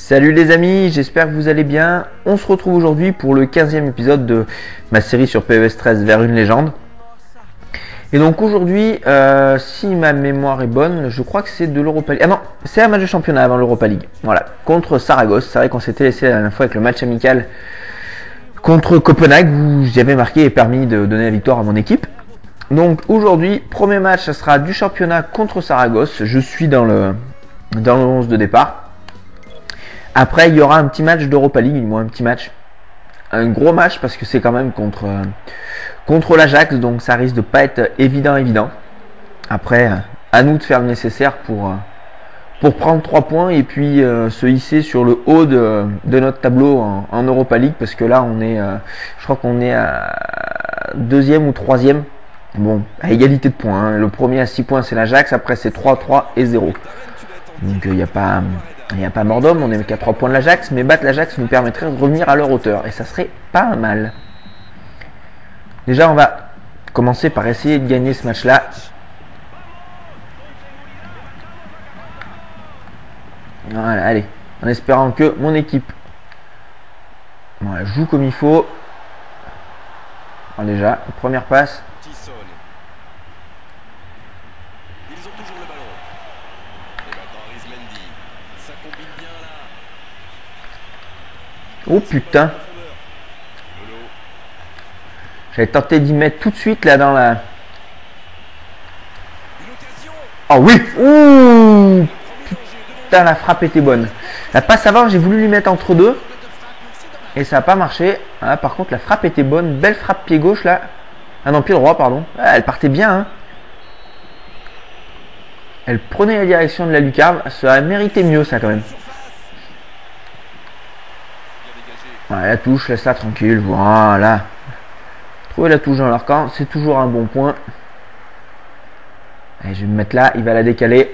Salut les amis, j'espère que vous allez bien. On se retrouve aujourd'hui pour le 15e épisode de ma série sur PES 13 vers une légende. Et donc aujourd'hui, si ma mémoire est bonne, je crois que c'est de l'Europa League. Ah non, c'est un match de championnat avant l'Europa League. Voilà, contre Saragosse. C'est vrai qu'on s'était laissé la dernière fois avec le match amical contre Copenhague où j'avais marqué et permis de donner la victoire à mon équipe. Donc aujourd'hui, premier match, ça sera du championnat contre Saragosse. Je suis dans le 11 de départ. Après, il y aura un petit match d'Europa League, un petit match. Un gros match parce que c'est quand même contre l'Ajax, donc ça risque de pas être évident. Après, à nous de faire le nécessaire pour prendre 3 points et puis se hisser sur le haut de notre tableau en Europa League parce que là, on est, je crois qu'on est à 2e ou 3e. Bon, à égalité de points. Hein. Le premier à 6 points, c'est l'Ajax. Après, c'est 3, 3 et 0. Donc, il n'y a pas mort d'homme. On est qu'à 3 points de l'Ajax. Mais battre l'Ajax nous permettrait de revenir à leur hauteur. Et ça serait pas mal. Déjà, on va commencer par essayer de gagner ce match-là. Voilà, allez. En espérant que mon équipe joue comme il faut. Alors déjà, première passe. Oh putain. J'avais tenté d'y mettre tout de suite là dans la... Oh oui. Ouh. Putain, la frappe était bonne. La passe avant, j'ai voulu lui mettre entre deux. Et ça n'a pas marché. Ah, par contre, la frappe était bonne. Belle frappe pied gauche là. Ah non, pied droit, pardon. Ah, elle partait bien. Hein. Elle prenait la direction de la lucarne. Ça aurait mérité mieux ça quand même. Voilà, la touche, laisse-la tranquille. Voilà. Trouver la touche dans leur camp, c'est toujours un bon point. Allez, je vais me mettre là. Il va la décaler.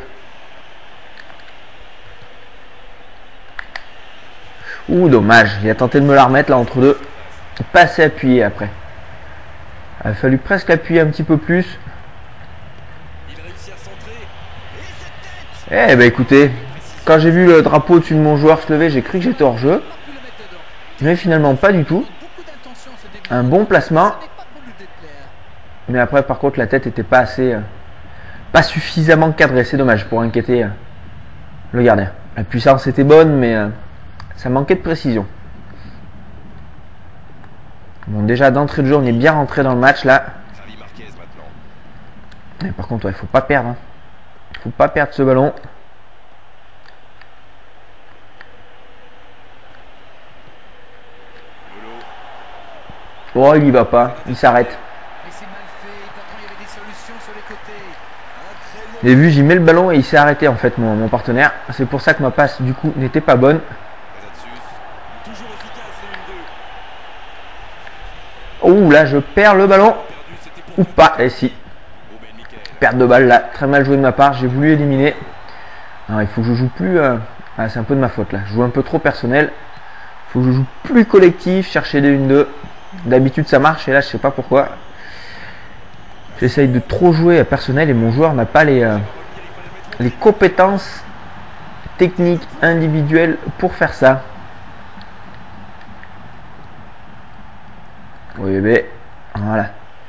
Ouh, dommage. Il a tenté de me la remettre là entre deux. Pas assez appuyé après. Il a fallu presque appuyer un petit peu plus. Eh ben écoutez, quand j'ai vu le drapeau au-dessus de mon joueur se lever, j'ai cru que j'étais hors jeu. Mais finalement pas du tout. Un bon placement. Mais après par contre la tête était pas assez... pas suffisamment cadrée. C'est dommage pour inquiéter le gardien. La puissance était bonne mais ça manquait de précision. Bon déjà d'entrée de jeu on est bien rentré dans le match là. Et par contre il faut pas perdre. Hein. Faut pas perdre ce ballon. Oh, il y va pas, il s'arrête. J'ai vu, j'y mets le ballon et il s'est arrêté en fait mon partenaire. C'est pour ça que ma passe du coup n'était pas bonne. Oh là, je perds le ballon. Ou pas, et si. Perte de balle là, très mal joué de ma part, j'ai voulu éliminer. Alors, il faut que je joue plus... Ah, c'est un peu de ma faute là, je joue un peu trop personnel. Il faut que je joue plus collectif, chercher des 1-2. D'habitude ça marche et là je sais pas pourquoi. J'essaye de trop jouer à personnel et mon joueur n'a pas les compétences techniques individuelles pour faire ça. Oui bébé. Voilà.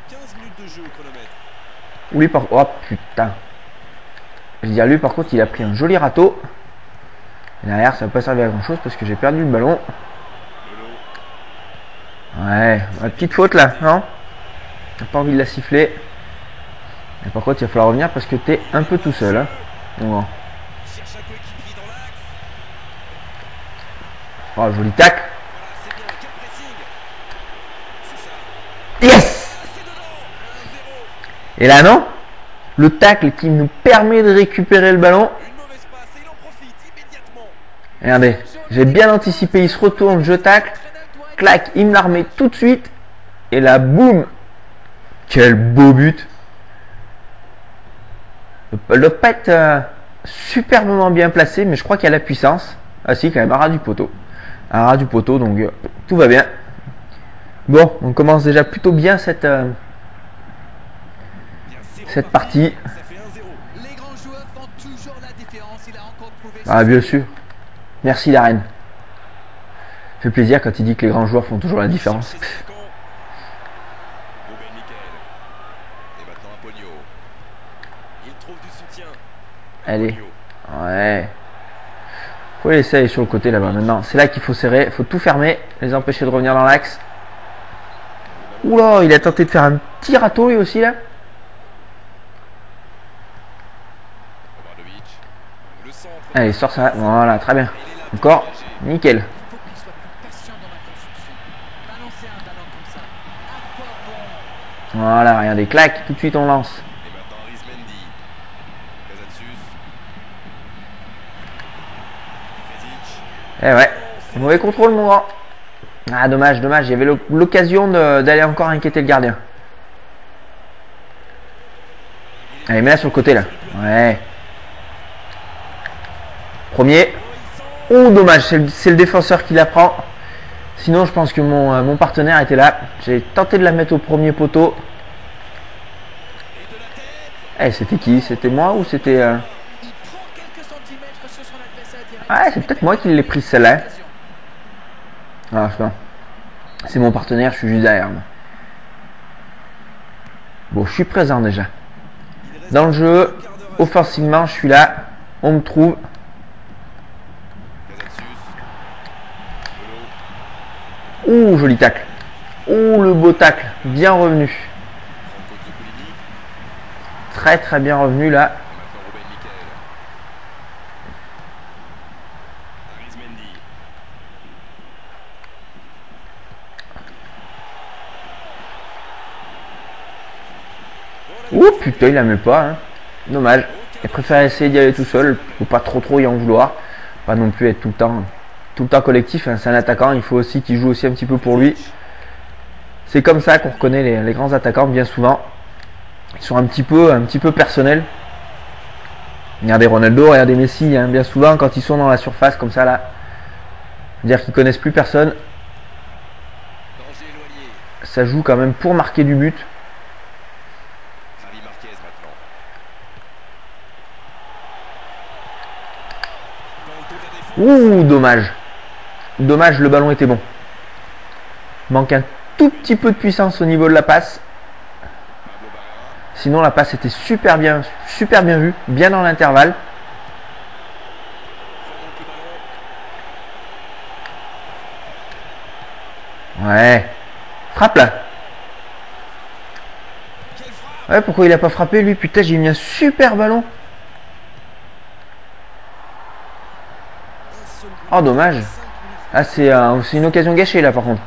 Lui par... Oh putain. Je veux dire lui par contre il a pris un joli râteau. Et derrière ça va pas servir à grand chose parce que j'ai perdu le ballon. Ouais, ma petite faute là, non? T'as pas envie de la siffler. Et par contre, il va falloir revenir parce que t'es un peu tout seul. Hein. Bon. Oh, joli tac. Yes! Et là, non? Le tacle qui nous permet de récupérer le ballon. Regardez, j'ai bien anticipé, il se retourne, je tacle. Clac, il me la remet tout de suite. Et là, boum. Quel beau but. Le pet superbement bien placé, mais je crois qu'il y a la puissance. Ah si, quand même, à ras du poteau. À ras du poteau, donc tout va bien. Bon, on commence déjà plutôt bien cette partie. 1-0. Les grands joueurs font toujours la différence. Il a encore prouvé. Ah bien sûr. Merci Darren. Ça fait plaisir quand il dit que les grands joueurs font toujours la différence. Allez. Ouais. Faut les laisser aller sur le côté là-bas. Maintenant, c'est là qu'il faut serrer. Faut tout fermer. Les empêcher de revenir dans l'axe. Oula, il a tenté de faire un petit râteau lui aussi là. Allez, sors ça. Voilà, très bien. Encore. Nickel. Voilà, regardez, clac, tout de suite on lance. Eh ouais, mauvais contrôle mon grand. Ah dommage, dommage, il y avait l'occasion d'aller encore inquiéter le gardien. Allez, mets-la sur le côté là. Ouais. Premier. Oh dommage, c'est le défenseur qui la prend. Sinon je pense que mon partenaire était là. J'ai tenté de la mettre au premier poteau. Eh, c'était qui? C'était moi ou c'était... Ah, c'est peut-être moi qui l'ai pris celle-là. Ah, je sais pas. C'est mon partenaire, je suis juste derrière. Bon, je suis présent déjà. Dans le jeu, offensivement, je suis là. On me trouve. Ouh, joli tacle. Ouh, le beau tacle. Bien revenu. Très très bien revenu là. Ouh putain, il la met pas. Hein. Dommage. Il préfère essayer d'y aller tout seul. Faut pas trop y en vouloir. Pas non plus être tout le temps collectif. Hein. C'est un attaquant. Il faut aussi qu'il joue aussi un petit peu pour lui. C'est comme ça qu'on reconnaît les grands attaquants bien souvent. Ils sont un petit peu personnels. Regardez Ronaldo, regardez Messi. Hein. Bien souvent quand ils sont dans la surface comme ça là. C'est-à-dire qu'ils connaissent plus personne. Ça joue quand même pour marquer du but. Ouh, dommage. Dommage, le ballon était bon. Manque un tout petit peu de puissance au niveau de la passe. Sinon, la passe était super bien vue, bien dans l'intervalle. Ouais. Frappe là. Ouais, pourquoi il a pas frappé lui? Putain, j'ai mis un super ballon. Oh dommage. Ah c'est une occasion gâchée là par contre.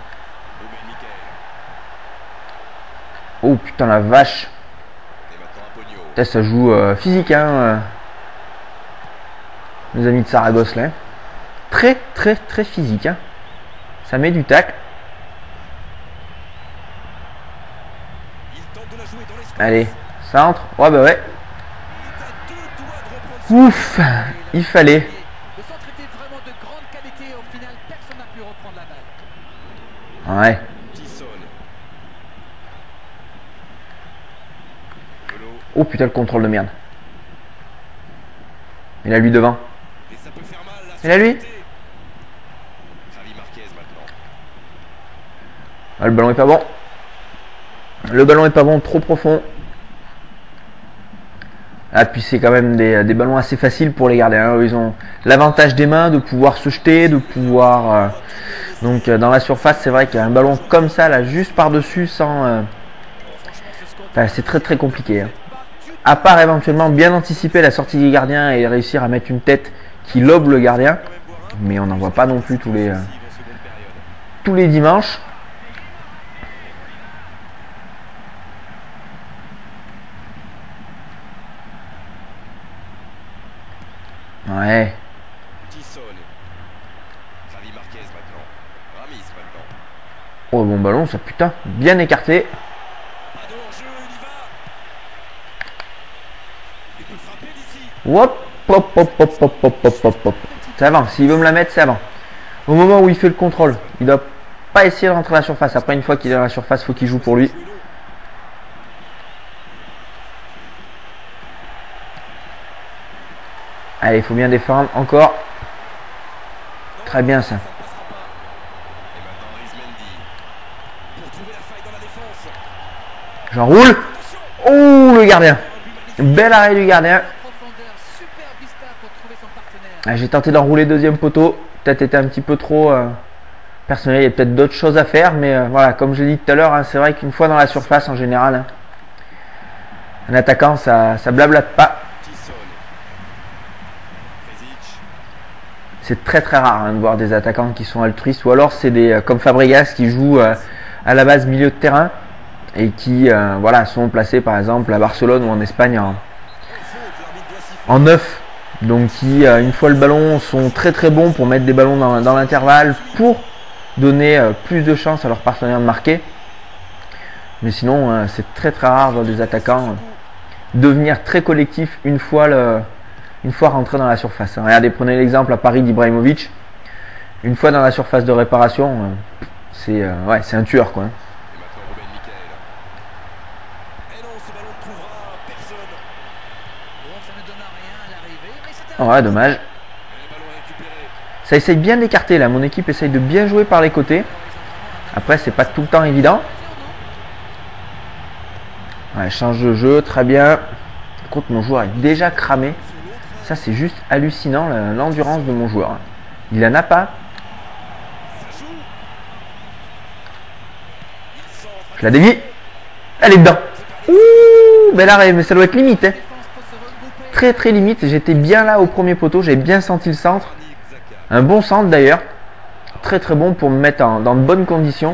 Oh putain la vache. Putain, ça joue physique hein. Les amis de Saragosse là. Très physique hein. Ça met du tacle. Allez, ça entre. Ouais bah ouais. Ouf, il fallait. Ouais. Oh putain le contrôle de merde. Il a lui devant. Il a lui. Ah, le ballon est pas bon. Le ballon est pas bon, trop profond. Ah puis c'est quand même des ballons assez faciles pour les gardiens. Hein. Ils ont l'avantage des mains de pouvoir se jeter, de pouvoir... Donc dans la surface, c'est vrai qu'il y a un ballon comme ça, là, juste par-dessus, sans... Enfin, c'est très compliqué. Hein. À part éventuellement bien anticiper la sortie du gardien et réussir à mettre une tête qui lobe le gardien. Mais on n'en voit pas non plus tous les dimanches. Ouais. Oh bon ballon ça putain, bien écarté. Hop, hop. C'est avant, s'il veut me la mettre, c'est avant. Au moment où il fait le contrôle, il doit pas essayer de rentrer dans la surface. Après une fois qu'il est dans la surface, il faut qu'il joue pour lui. Allez, il faut bien défendre encore. Très bien ça. J'enroule. Oh, le gardien. Bel arrêt du gardien. Ah, j'ai tenté d'enrouler deuxième poteau. Peut-être été un petit peu trop personnel. Il y a peut-être d'autres choses à faire. Mais voilà, comme je l'ai dit tout à l'heure, hein, c'est vrai qu'une fois dans la surface en général, hein, un attaquant, ça blablate pas. C'est très très rare hein, de voir des attaquants qui sont altruistes. Ou alors c'est des comme Fabregas qui jouent à la base milieu de terrain. Et qui voilà, sont placés par exemple à Barcelone ou en Espagne en neuf. Donc qui, une fois le ballon, sont très très bons pour mettre des ballons dans l'intervalle pour donner plus de chances à leurs partenaires de marquer. Mais sinon, c'est très très rare dans des attaquants devenir très collectif une fois rentré dans la surface. Regardez, prenez l'exemple à Paris d'Ibrahimovic. Une fois dans la surface de réparation, c'est un tueur quoi. Ouais, dommage. Ça essaye bien d'écarter là. Mon équipe essaye de bien jouer par les côtés. Après, c'est pas tout le temps évident. Ouais, change de jeu, très bien. Par contre, mon joueur est déjà cramé. Ça, c'est juste hallucinant, l'endurance de mon joueur. Il en a pas. Je la dévie. Elle est dedans. Ouh, bel arrêt, mais ça doit être limite. Hein. Très très limite. J'étais bien là au premier poteau. J'ai bien senti le centre. Un bon centre d'ailleurs. Très très bon pour me mettre dans de bonnes conditions.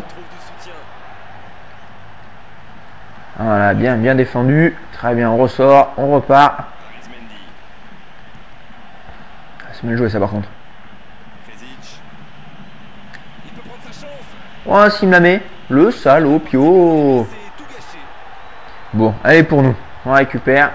Voilà, bien défendu. Très bien, on ressort, on repart. C'est mal joué ça par contre. Oh, s'il me la met. Le salopio. Bon, allez pour nous. On récupère.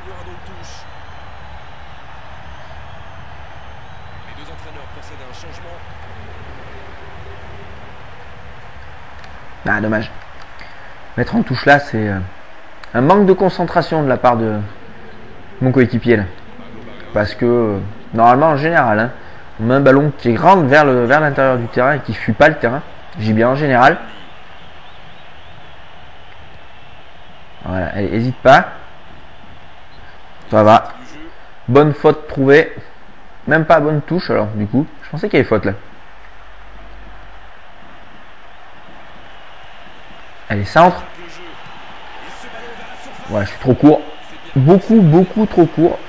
Ah, dommage. Mettre en touche là, c'est un manque de concentration de la part de mon coéquipier là. Parce que normalement en général, hein, on met un ballon qui rentre vers l'intérieur du terrain et qui ne fuit pas le terrain. J'ai bien en général. Voilà, allez, hésite pas. Ça va. Bonne faute trouvée. Même pas bonne touche alors du coup. Je pensais qu'il y avait faute là. Allez, centre. Ouais, je suis trop court. Beaucoup trop court.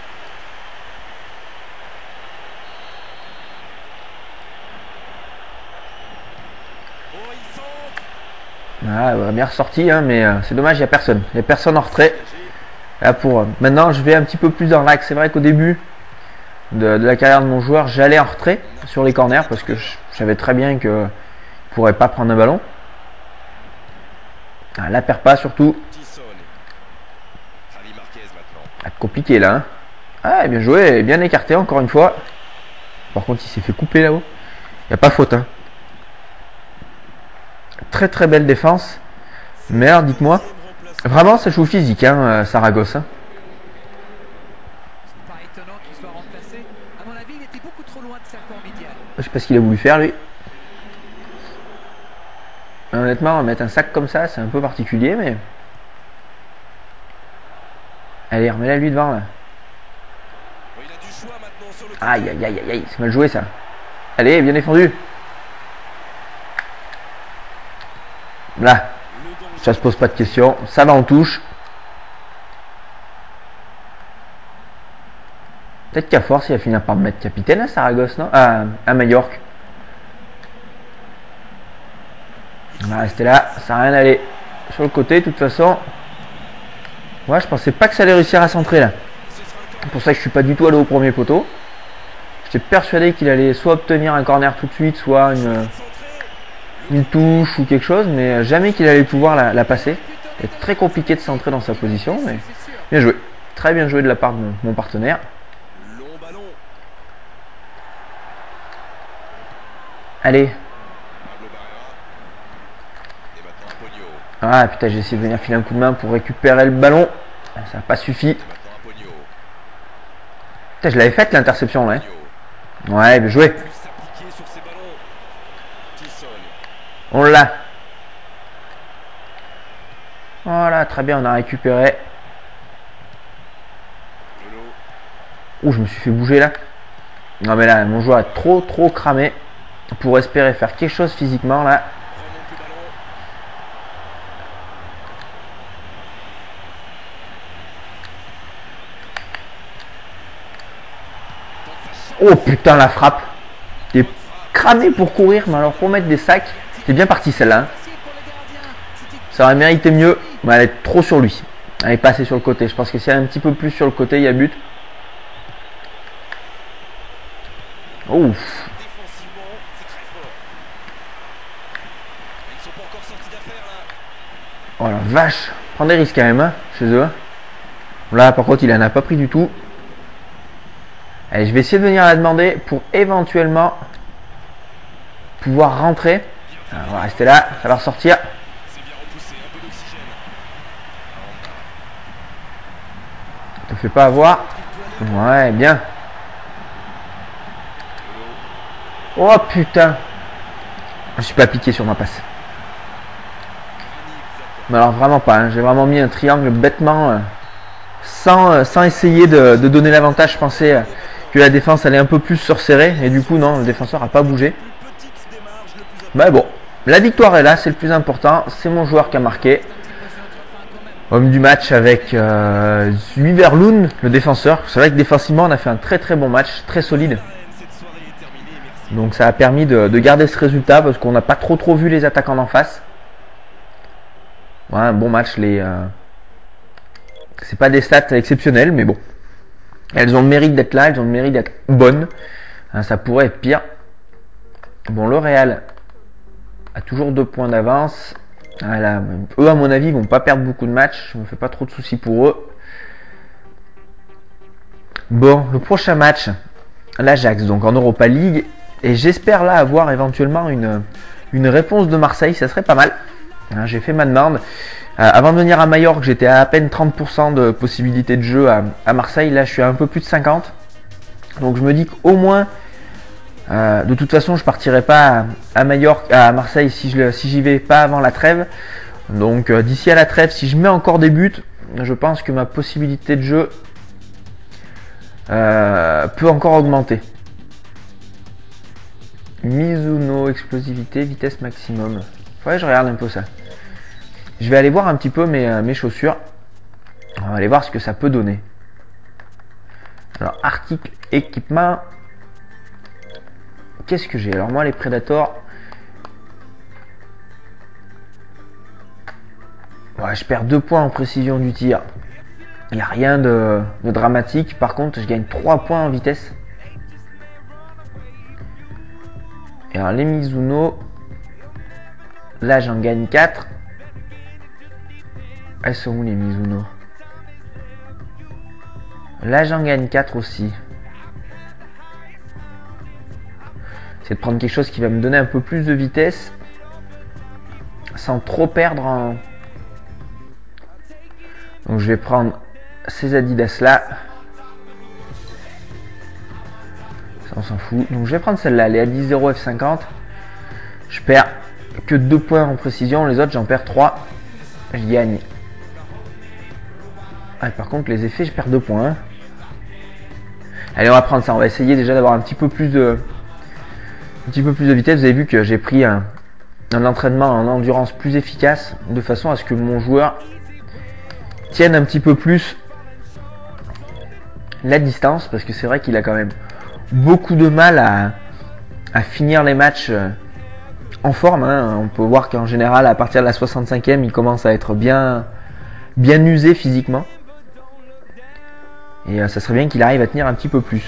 Ah, bien ressorti, hein, mais c'est dommage, il n'y a personne. Il n'y a personne en retrait. Là, maintenant, je vais un petit peu plus dans l'axe. C'est vrai qu'au début de la carrière de mon joueur, j'allais en retrait sur les corners parce que je savais très bien qu'il ne pourrait pas prendre un ballon. Ah, la perd pas surtout. Ah, compliqué là. Hein. Ah, bien joué, bien écarté encore une fois. Par contre, il s'est fait couper là-haut. Il n'y a pas faute. Hein. Très très belle défense. Mais alors, dites-moi, vraiment ça joue physique, hein, Saragosse. Hein. Je sais pas ce qu'il a voulu faire lui. Honnêtement, mettre un sac comme ça, c'est un peu particulier, mais... Allez, remets-la lui devant, là. Aïe, aïe, aïe, aïe, c'est mal joué, ça. Allez, bien défendu. Là, ça se pose pas de questions. Ça va en touche. Peut-être qu'à force, il va finir par me mettre capitaine à Saragosse, non? À Majorque. On va rester là, ça n'a rien à aller sur le côté de toute façon. Ouais, je pensais pas que ça allait réussir à centrer là. C'est pour ça que je suis pas du tout allé au premier poteau. J'étais persuadé qu'il allait soit obtenir un corner tout de suite, soit une touche ou quelque chose, mais jamais qu'il allait pouvoir la passer. C'est très compliqué de centrer dans sa position, mais bien joué. Très bien joué de la part de mon partenaire. Allez. Ah putain, j'ai essayé de venir filer un coup de main pour récupérer le ballon. Ça n'a pas suffi. Putain, je l'avais faite l'interception là. Ouais, bien joué. On l'a. Voilà, très bien, on a récupéré. Ouh, je me suis fait bouger là. Non mais là, mon joueur est trop cramé pour espérer faire quelque chose physiquement là. Oh putain, la frappe. Il est cramé pour courir, mais alors pour mettre des sacs, c'est bien parti celle-là. Hein. Ça aurait mérité mieux, mais elle est trop sur lui. Elle est pas assez sur le côté. Je pense que si elle est un petit peu plus sur le côté, il y a but. Ouf. Oh la vache. Prends des risques quand même hein, chez eux. Là par contre il en a pas pris du tout. Allez, je vais essayer de venir la demander pour éventuellement pouvoir rentrer. Alors, on va rester là, ça va ressortir. Ne te fais pas avoir. Ouais, bien. Oh putain. Je suis pas piqué sur ma passe. Mais alors vraiment pas. Hein. J'ai vraiment mis un triangle bêtement sans essayer de donner l'avantage. Je pensais que la défense allait un peu plus se resserrer. Et du coup non, le défenseur n'a pas bougé. Mais bon, la victoire est là, c'est le plus important. C'est mon joueur qui a marqué. Homme du match avec Zuiverloon, le défenseur. C'est vrai que défensivement, on a fait un très bon match, très solide. Donc ça a permis de garder ce résultat parce qu'on n'a pas trop vu les attaquants en face. Ouais, un bon match. C'est pas des stats exceptionnelles, mais bon. Elles ont le mérite d'être là, elles ont le mérite d'être bonnes. Hein, ça pourrait être pire. Bon, le Real a toujours 2 points d'avance. Voilà. Eux, à mon avis, ils vont pas perdre beaucoup de matchs. Je me fais pas trop de soucis pour eux. Bon, le prochain match, l'Ajax, donc en Europa League. Et j'espère là avoir éventuellement une réponse de Marseille. Ça serait pas mal. Hein, j'ai fait ma demande. Avant de venir à Majorque, j'étais à peine 30% de possibilité de jeu à Marseille. Là, je suis à un peu plus de 50%. Donc, je me dis qu'au moins, de toute façon, je partirai pas à Majorque, à Marseille si j'y vais pas avant la trêve. Donc, d'ici à la trêve, si je mets encore des buts, je pense que ma possibilité de jeu peut encore augmenter. Mizuno, explosivité, vitesse maximum. Faudrait que je regarde un peu ça. Je vais aller voir un petit peu mes chaussures. On va aller voir ce que ça peut donner. Alors, article, équipement. Qu'est-ce que j'ai? Alors moi, les Predators. Ouais, je perds 2 points en précision du tir. Il n'y a rien de dramatique. Par contre, je gagne 3 points en vitesse. Et alors, les Mizuno. Là, j'en gagne 4. Elles sont où les Mizuno? Là, j'en gagne 4 aussi. C'est de prendre quelque chose qui va me donner un peu plus de vitesse. Sans trop perdre en... Donc, je vais prendre ces Adidas là. Ça, on s'en fout. Donc, je vais prendre celle-là. Les Adidas 0 F50. Je perds que 2 points en précision. Les autres, j'en perds 3. Je gagne. Ah, par contre, les effets, je perds 2 points. Hein. Allez, on va prendre ça. On va essayer déjà d'avoir un petit peu plus de vitesse. Vous avez vu que j'ai pris un entraînement en endurance plus efficace, de façon à ce que mon joueur tienne un petit peu plus la distance, parce que c'est vrai qu'il a quand même beaucoup de mal à finir les matchs en forme. Hein. On peut voir qu'en général, à partir de la 65e, il commence à être bien usé physiquement. Et ça serait bien qu'il arrive à tenir un petit peu plus.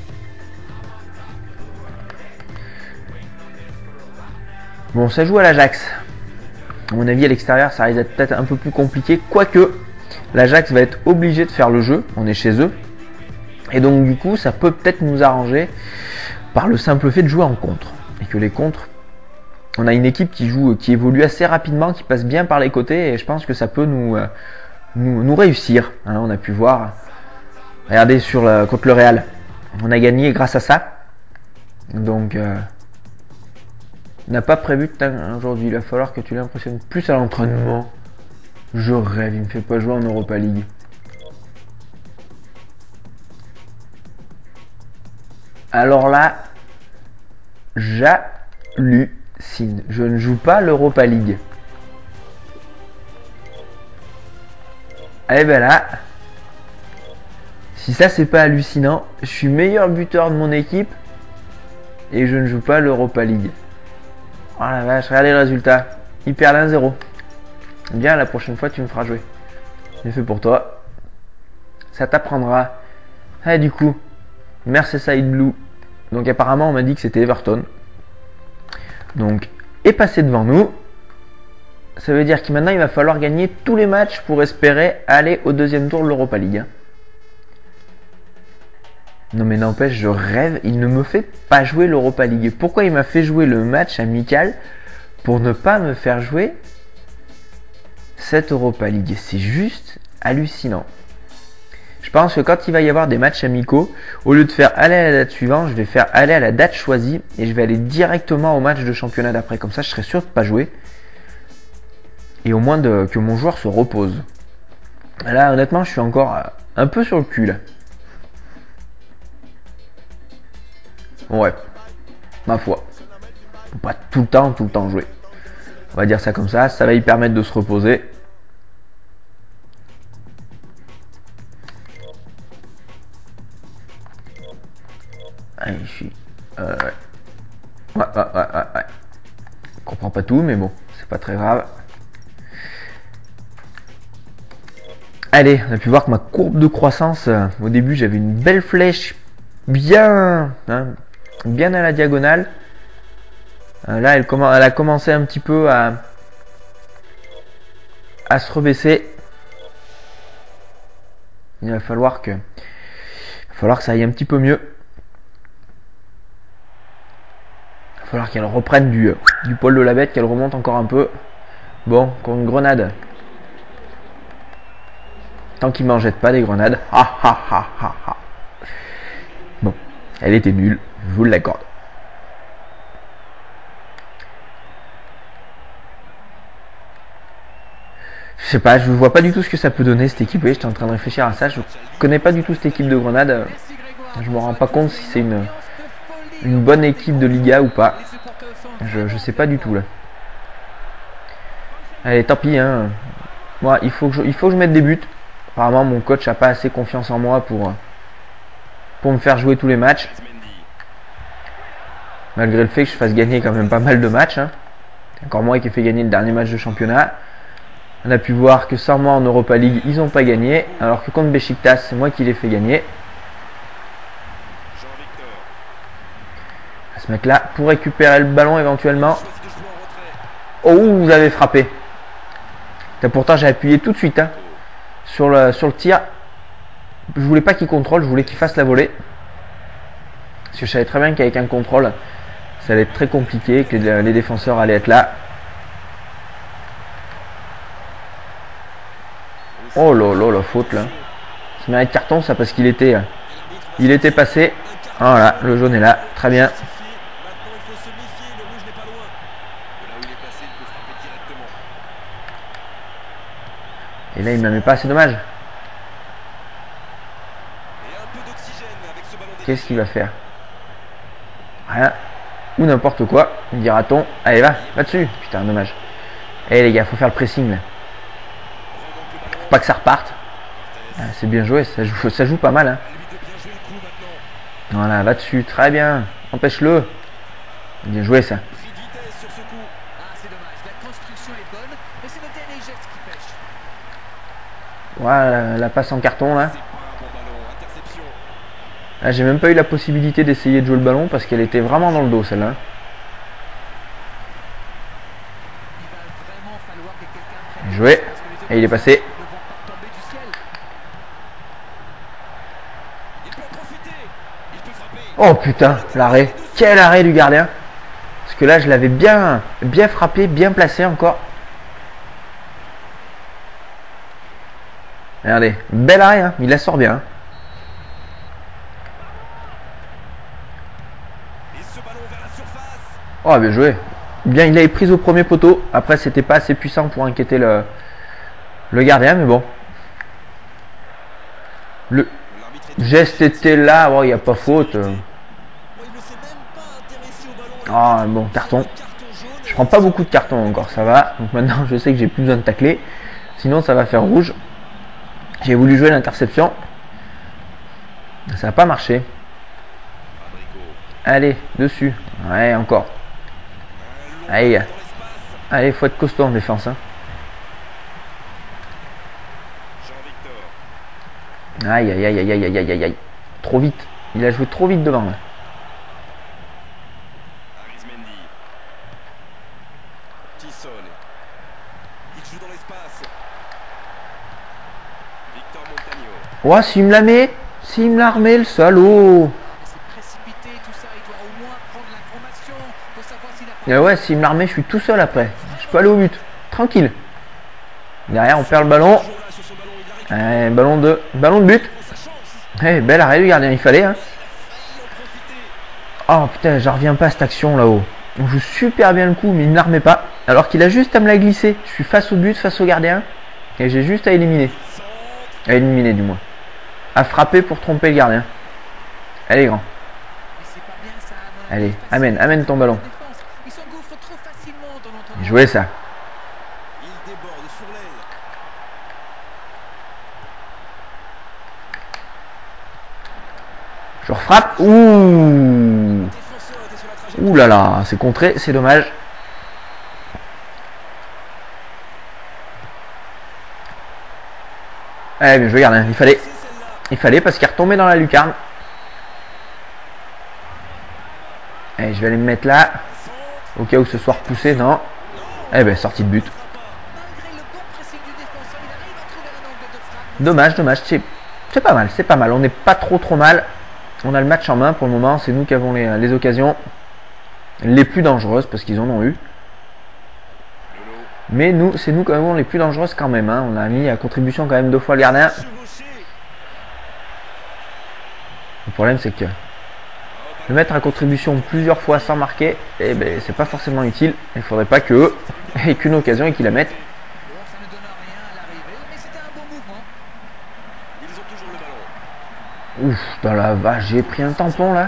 Bon, ça joue à l'Ajax. À mon avis, à l'extérieur, ça risque d'être peut-être un peu plus compliqué. Quoique, l'Ajax va être obligé de faire le jeu. On est chez eux. Et donc, du coup, ça peut peut-être nous arranger par le simple fait de jouer en contre. Et que les contres, on a une équipe qui évolue assez rapidement, qui passe bien par les côtés. Et je pense que ça peut nous réussir. Hein, on a pu voir. Regardez contre le Real. On a gagné grâce à ça. Donc... n'a pas prévu de aujourd'hui. Il va falloir que tu l'impressionnes plus à l'entraînement. Je rêve, il me fait pas jouer en Europa League. Alors là, j'hallucine. Je ne joue pas l'Europa League. Eh ben là, si ça c'est pas hallucinant, je suis meilleur buteur de mon équipe et je ne joue pas l'Europa League. Oh la vache, regardez le résultat. Il perd 1-0. Bien, la prochaine fois tu me feras jouer. C'est fait pour toi. Ça t'apprendra. Ah, du coup, Merseyside Blue. Donc apparemment on m'a dit que c'était Everton. Donc est passé devant nous. Ça veut dire que maintenant il va falloir gagner tous les matchs pour espérer aller au deuxième tour de l'Europa League. Non mais n'empêche, je rêve, il ne me fait pas jouer l'Europa League. Pourquoi il m'a fait jouer le match amical pour ne pas me faire jouer cette Europa League? C'est juste hallucinant. Je pense que quand il va y avoir des matchs amicaux, au lieu de faire aller à la date suivante, je vais faire aller à la date choisie et je vais aller directement au match de championnat d'après. Comme ça, je serai sûr de ne pas jouer. Et au moins que mon joueur se repose. Là, honnêtement, je suis encore un peu sur le cul, là. Ouais, ma foi. Faut pas tout le temps jouer. On va dire ça comme ça va y permettre de se reposer. Allez, je suis... Ouais. Je comprends pas tout, mais bon, c'est pas très grave. Allez, on a pu voir que ma courbe de croissance, au début j'avais une belle flèche bien, bien à la diagonale. Là, elle a commencé un petit peu à se rebaisser. Il va falloir que ça aille un petit peu mieux. Il va falloir qu'elle reprenne du poil de la bête, qu'elle remonte encore un peu. Bon, contre une grenade. Tant qu'il m'en jette pas des grenades. Bon, elle était nulle, je vous l'accorde. Je sais pas, je vois pas du tout ce que ça peut donner cette équipe. Oui, j'étais en train de réfléchir à ça. Je connais pas du tout cette équipe de Grenade. Je me rends pas compte si c'est une bonne équipe de Liga ou pas. Je sais pas du tout là. Allez, tant pis. Hein. Moi, il faut que je mette des buts. Apparemment, mon coach a pas assez confiance en moi pour me faire jouer tous les matchs. Malgré le fait que je fasse gagner quand même pas mal de matchs. Hein. Encore moi qui ai fait gagner le dernier match de championnat. On a pu voir que sans moi en Europa League, ils n'ont pas gagné. Alors que contre Beşiktaş, c'est moi qui les fait gagner. Ce mec-là, pour récupérer le ballon éventuellement. Oh, vous avez frappé. Et pourtant, j'ai appuyé tout de suite hein, sur le tir. Je voulais pas qu'il contrôle, je voulais qu'il fasse la volée. Parce que je savais très bien qu'avec un contrôle, ça allait être très compliqué, que les défenseurs allaient être là. Oh là là, la faute là. Ça mérite carton ça parce qu'il était passé. Voilà, le jaune est là, très bien. Et là il ne met pas, c'est dommage. Qu'est-ce qu'il va faire? Rien. Ou n'importe quoi, dira-t-on. Allez va dessus. Putain, dommage. Eh les gars, faut faire le pressing là. Pas que ça reparte. Ah, c'est bien joué, ça joue pas mal. Hein. Voilà, va dessus, très bien. Empêche-le. Bien joué ça. Voilà, la passe en carton là. Là j'ai même pas eu la possibilité d'essayer de jouer le ballon parce qu'elle était vraiment dans le dos celle-là. Bien joué. Et il est passé. Oh putain, l'arrêt. Quel arrêt du gardien. Parce que là, je l'avais bien frappé, bien placé encore. Regardez, bel arrêt, hein. Il la sort bien. Hein. Oh, bien joué. Bien, il avait pris au premier poteau. Après, c'était pas assez puissant pour inquiéter le gardien, mais bon. Le geste était là. Il n'y a pas faute. Ah, bon, carton. Je prends pas beaucoup de cartons encore, ça va. Donc maintenant, je sais que j'ai plus besoin de tacler. Sinon, ça va faire rouge. J'ai voulu jouer l'interception. Ça n'a pas marché. Allez, dessus. Ouais, encore. Allez, allez, faut être costaud en défense. Hein. Aïe, aïe, aïe, aïe, aïe, aïe, aïe, aïe. Trop vite. Il a joué trop vite devant. Là. Oh, s'il me la met. S'il me la remet, le salaud. Et ouais, s'il me la remet, je suis tout seul après. Je peux aller au but. Tranquille. Derrière, on perd le ballon. Ballon de but. Bel arrêt du gardien, il fallait. Hein. Oh putain, j'en reviens pas à cette action là-haut. On joue super bien le coup, mais il ne la remet pas. Alors qu'il a juste à me la glisser. Je suis face au but, face au gardien. Et j'ai juste à éliminer. À éliminer du moins. À frapper pour tromper le gardien. Allez, grand. Allez, amène ton ballon. Jouez ça. Je refrappe. Ouh. Ouh là là, c'est contré, c'est dommage. Allez, bien joué gardien, il fallait. Il fallait parce qu'il est retombé dans la lucarne. Allez, je vais aller me mettre là. Au cas où ce soit repoussé, non. Eh ben, sortie de but. Dommage, dommage. C'est pas mal, c'est pas mal. On n'est pas trop mal. On a le match en main pour le moment. C'est nous qui avons les occasions les plus dangereuses parce qu'ils en ont eu. Mais nous, c'est nous qui avons les plus dangereuses quand même. Hein. On a mis à contribution quand même 2 fois le gardien. Le problème, c'est que le mettre à contribution plusieurs fois sans marquer, eh ben, c'est pas forcément utile. Il faudrait pas qu'eux aient qu'une occasion et qu'ils la mettent. Ouf, dans la vache, j'ai pris un tampon là.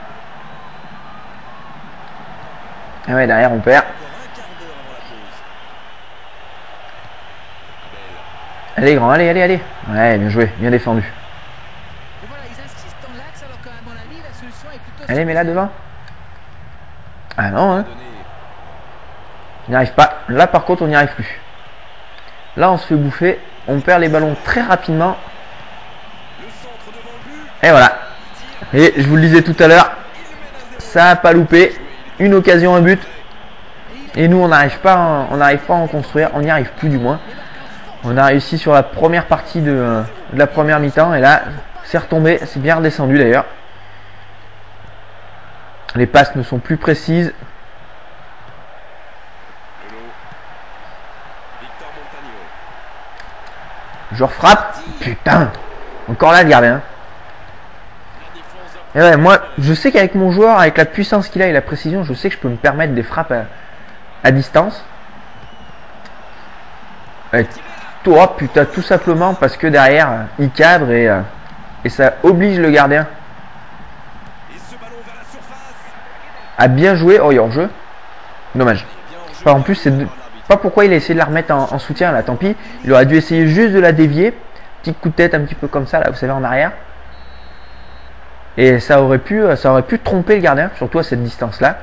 Et ouais, derrière on perd. Allez grand, allez, allez, allez. Ouais, bien joué, bien défendu. Allez, mais là devant. Ah non, hein. On n'y arrive pas. Là par contre, on n'y arrive plus. Là, on se fait bouffer. On perd les ballons très rapidement. Et voilà. Et je vous le disais tout à l'heure, ça n'a pas loupé. Une occasion, un but. Et nous, on n'arrive pas à en construire. On n'y arrive plus du moins. On a réussi sur la première partie de la première mi-temps. Et là, c'est retombé. C'est bien redescendu d'ailleurs. Les passes ne sont plus précises. Je refrappe. Putain. Encore là, le gardien. Et ouais, moi, je sais qu'avec mon joueur, avec la puissance qu'il a et la précision, je sais que je peux me permettre des frappes à distance. Et toi, putain, tout simplement parce que derrière, il cadre et ça oblige le gardien à bien jouer. Oh, il y a hors-jeu. Dommage. Enfin, en plus, c'est pas pourquoi il a essayé de la remettre en soutien là, tant pis. Il aurait dû essayer juste de la dévier. Petit coup de tête un petit peu comme ça, là, vous savez, en arrière. Et ça aurait pu tromper le gardien, surtout à cette distance-là.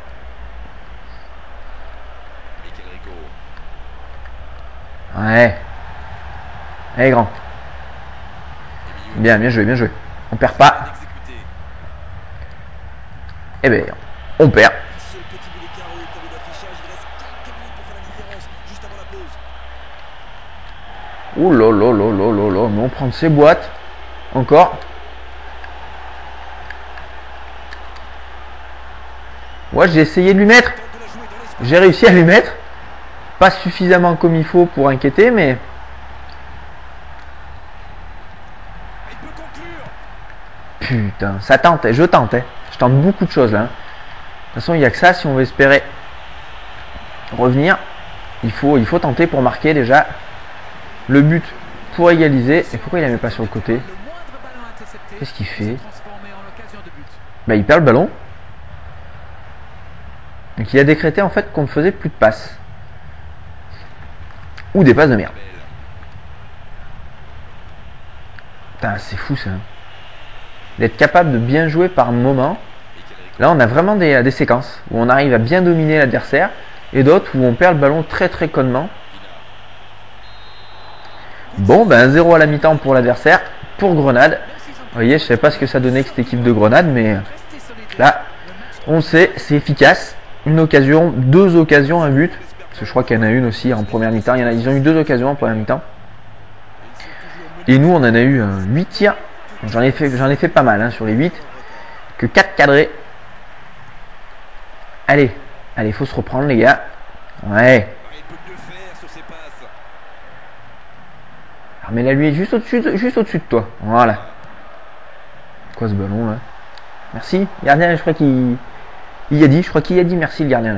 Ouais. Allez, grand. Bien, bien joué, bien joué. On perd pas. Eh bien, on perd. Ouh là là là là là là. Mais on prend de ces boîtes. Encore. Ouais, j'ai essayé de lui mettre. J'ai réussi à lui mettre. Pas suffisamment comme il faut pour inquiéter, mais... Putain, ça tente, je tente. Je tente beaucoup de choses là. De toute façon, il n'y a que ça si on veut espérer revenir. Il faut tenter pour marquer déjà. Le but pour égaliser. Et pourquoi il la met pas sur le côté? Qu'est-ce qu'il fait? Bah, il perd le ballon. Donc il a décrété en fait qu'on ne faisait plus de passes. Ou des passes de merde. Putain, c'est fou ça. D'être capable de bien jouer par moment. Là on a vraiment des séquences où on arrive à bien dominer l'adversaire. Et d'autres où on perd le ballon très très connement. Bon, ben 1-0 à la mi-temps pour l'adversaire. Pour Grenade. Vous voyez, je ne sais pas ce que ça donnait que cette équipe de Grenade. Mais là, on sait, c'est efficace. Une occasion, 2 occasions, un but. Parce que je crois qu'il y en a une aussi en première mi-temps. Ils ont eu 2 occasions en première mi-temps. Et nous, on en a eu 8 tirs. J'en ai fait pas mal sur les 8. Que 4 cadrés. Allez, il faut se reprendre les gars. Ouais. Remets-la lui juste au-dessus de toi. Voilà. Quoi ce ballon là? Merci. Gardien, je crois qu'il y a dit. Je crois qu'il y a dit merci le gardien là.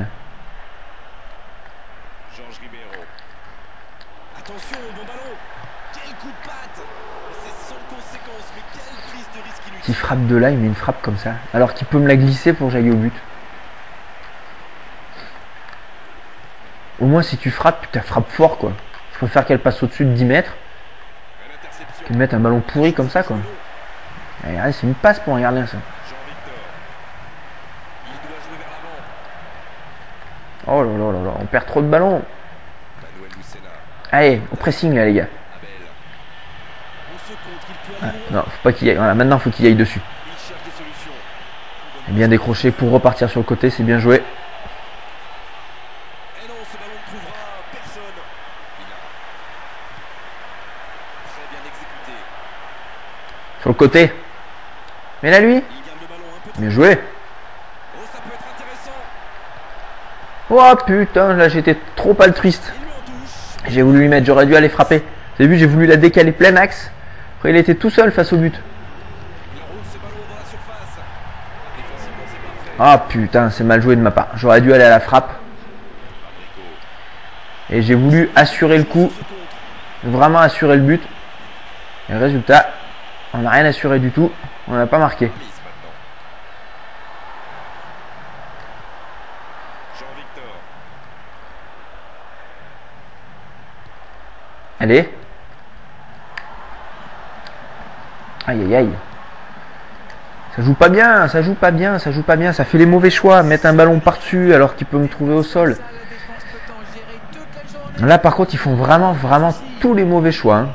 Qui frappe de là, il met une frappe comme ça. Alors qu'il peut me la glisser pour que j'aille au but. Au moins si tu frappes, tu frappes fort quoi. Je préfère qu'elle passe au-dessus de 10 mètres. Que de mettre un ballon pourri comme ça quoi. C'est une passe pour un gardien ça. Oh là là là là, on perd trop de ballons. Allez, au pressing là les gars. Ah, non, faut pas qu'il aille. Voilà, maintenant faut qu'il aille dessus. Et bien décroché pour repartir sur le côté, c'est bien joué. Sur le côté. Mais là lui. Bien joué. Oh putain, là j'étais trop altruiste. J'ai voulu lui mettre, j'aurais dû aller frapper. Vous avez vu, j'ai voulu la décaler plein axe. Après il était tout seul face au but. Ah putain, c'est mal joué de ma part. J'aurais dû aller à la frappe. Et j'ai voulu assurer le coup. Vraiment assurer le but. Et le résultat, on n'a rien assuré du tout. On n'a pas marqué. Allez. Aïe aïe aïe. Ça joue pas bien, ça joue pas bien, ça joue pas bien. Ça fait les mauvais choix. Mettre un ballon par-dessus alors qu'il peut me trouver au sol. Là par contre ils font vraiment tous les mauvais choix. Hein.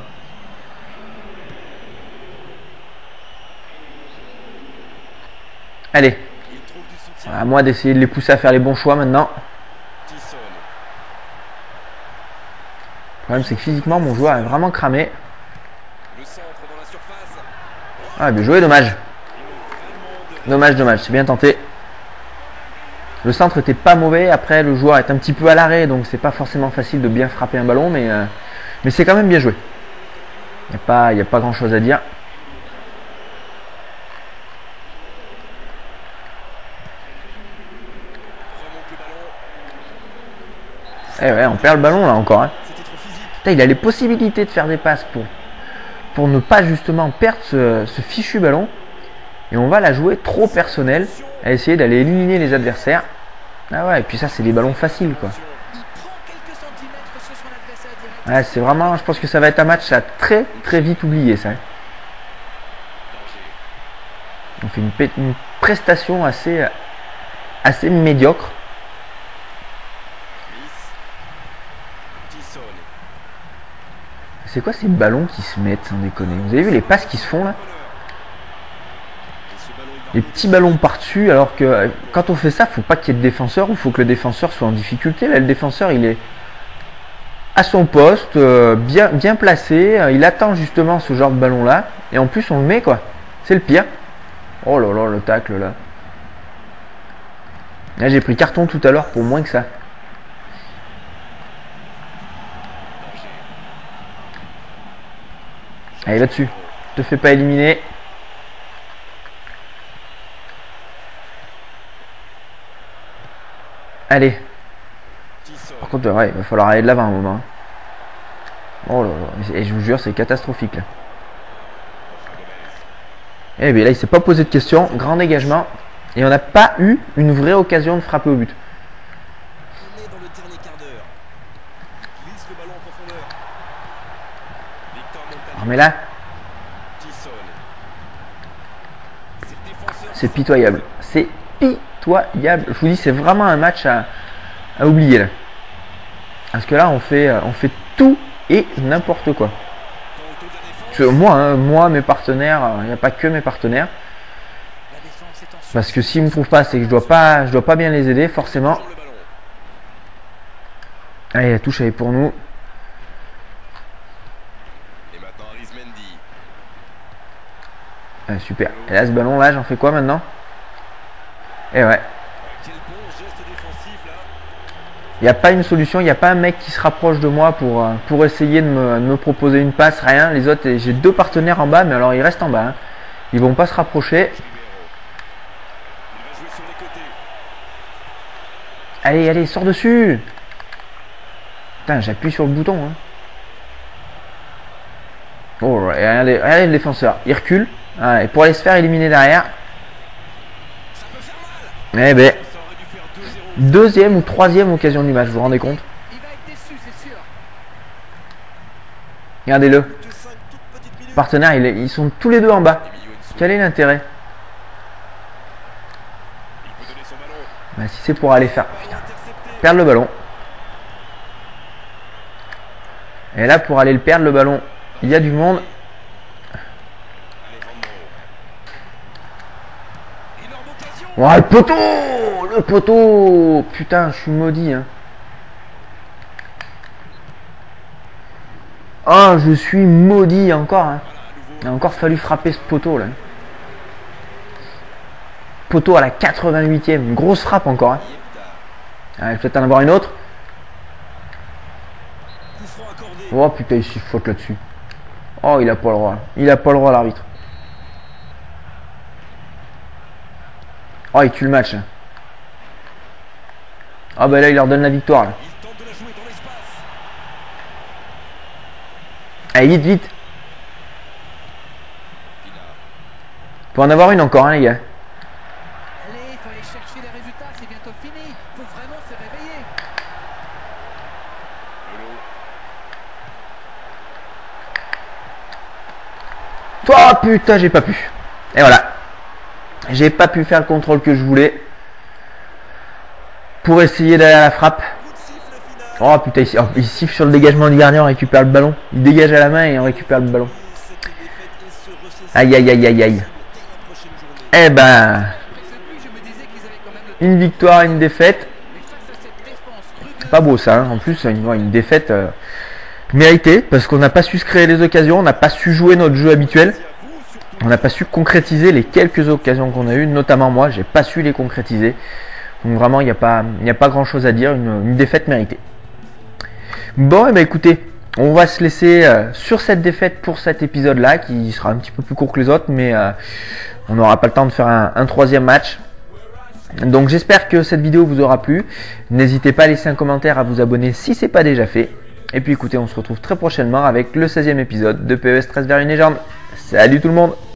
Allez. À moi d'essayer de les pousser à faire les bons choix maintenant. Le problème c'est que physiquement mon joueur est vraiment cramé. Ah bien joué, dommage. Dommage, c'est bien tenté. Le centre était pas mauvais, après le joueur est un petit peu à l'arrêt, donc c'est pas forcément facile de bien frapper un ballon, mais c'est quand même bien joué. Il n'y a pas grand chose à dire. Eh ouais, on perd le ballon là encore. Hein. Putain, il a les possibilités de faire des passes pour ne pas justement perdre ce fichu ballon. Et on va la jouer trop personnelle, à essayer d'aller éliminer les adversaires. Ah ouais, et puis ça c'est des ballons faciles quoi. Ouais, c'est vraiment, je pense que ça va être un match à très vite oublier ça. On fait une prestation assez médiocre. C'est quoi ces ballons qui se mettent sans déconner? Vous avez vu les passes qui se font là? Les petits ballons par-dessus, alors que quand on fait ça, faut pas qu'il y ait de défenseur, ou il faut que le défenseur soit en difficulté. Là, le défenseur, il est à son poste, bien placé, il attend justement ce genre de ballon-là, et en plus on le met quoi. C'est le pire. Oh là là, le tacle là. Là, j'ai pris carton tout à l'heure pour moins que ça. Allez, là-dessus. Te fais pas éliminer. Allez. contre, ouais, il va falloir aller de l'avant un moment. Oh là là, et je vous jure, c'est catastrophique là. Et bien là, il s'est pas posé de questions. Grand dégagement. Et on n'a pas eu une vraie occasion de frapper au but. Alors, mais là, c'est pitoyable. C'est pitoyable. Je vous dis, c'est vraiment un match à oublier là. Parce que là, on fait tout et n'importe quoi. Moi, mes partenaires, il n'y a pas que mes partenaires. Parce que s'ils ne me trouvent pas, c'est que je dois pas bien les aider, forcément. Allez, la touche elle est pour nous. Ah, super. Et là, ce ballon là, j'en fais quoi maintenant? Et ouais. Il n'y a pas une solution, il n'y a pas un mec qui se rapproche de moi pour essayer de me proposer une passe, rien. Les autres, j'ai deux partenaires en bas, mais alors ils restent en bas. Hein. Ils vont pas se rapprocher. Allez, allez, sors dessus. Putain, j'appuie sur le bouton. Hein. Oh, regardez, regardez le défenseur. Il recule. Allez, pour aller se faire éliminer derrière. Eh ben, deuxième ou troisième occasion du match, vous vous rendez compte? Regardez-le. Partenaires, ils sont tous les deux en bas. Quel est l'intérêt? Ben, si c'est pour aller faire... Putain, perdre le ballon. Et là, pour aller le perdre, le ballon, il y a du monde. Oh, le poteau! Le poteau! Putain, je suis maudit. Hein. Oh, je suis maudit encore. Hein. Il a encore fallu frapper ce poteau là. Poteau à la 88e. Une grosse frappe encore. Hein. Allez, peut-être en avoir une autre. Oh putain, il faute là-dessus. Oh, il a pas le droit. Il a pas le droit, l'arbitre. Oh, il tue le match. Ah bah là, il leur donne la victoire. Là. Allez, vite, vite. Faut en avoir une encore, hein, les gars. Allez, il faut aller chercher les résultats, c'est bientôt fini. Faut vraiment se réveiller. Oh putain, j'ai pas pu. Et voilà. J'ai pas pu faire le contrôle que je voulais. Pour essayer d'aller à la frappe. Oh putain, il siffle sur le dégagement du gardien, on récupère le ballon. Il dégage à la main et on récupère le ballon. Aïe aïe aïe aïe aïe. Eh ben, une victoire, une défaite. Pas beau ça, hein. En plus une défaite méritée parce qu'on n'a pas su se créer les occasions, on n'a pas su jouer notre jeu habituel. On n'a pas su concrétiser les quelques occasions qu'on a eues, notamment moi, j'ai pas su les concrétiser. Donc vraiment, il n'y a pas grand chose à dire, une défaite méritée. Bon, et ben écoutez, on va se laisser sur cette défaite pour cet épisode-là, qui sera un petit peu plus court que les autres, mais on n'aura pas le temps de faire un troisième match. Donc j'espère que cette vidéo vous aura plu. N'hésitez pas à laisser un commentaire, à vous abonner si ce n'est pas déjà fait. Et puis écoutez, on se retrouve très prochainement avec le 16e épisode de PES 13 vers une légende. Salut tout le monde!